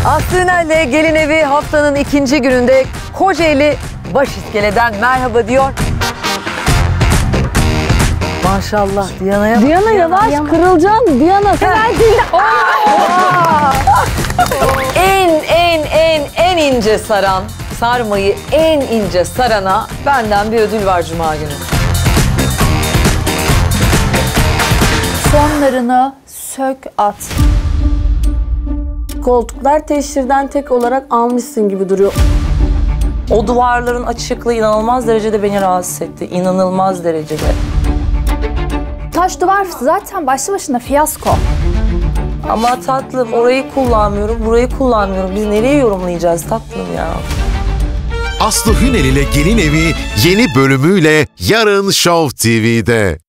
Aslı Ünel'le Gelin Evi haftanın ikinci gününde Kocaeli Başiskele'den merhaba diyor. Maşallah Diyana'ya bak. Diana yavaş kırılacaksın. Diana sen değil. En ince saran, sarmayı en ince sarana benden bir ödül var Cuma günü. Sonlarını sök at. Koltuklar teşhirden tek olarak almışsın gibi duruyor. O duvarların açıklığı inanılmaz derecede beni rahatsız etti. İnanılmaz derecede. Taş duvar zaten başlı başına fiyasko. Ama tatlım orayı kullanmıyorum, burayı kullanmıyorum. Biz nereye yorumlayacağız tatlım ya? Aslı Hünel ile Gelin Evi yeni bölümüyle yarın Show TV'de.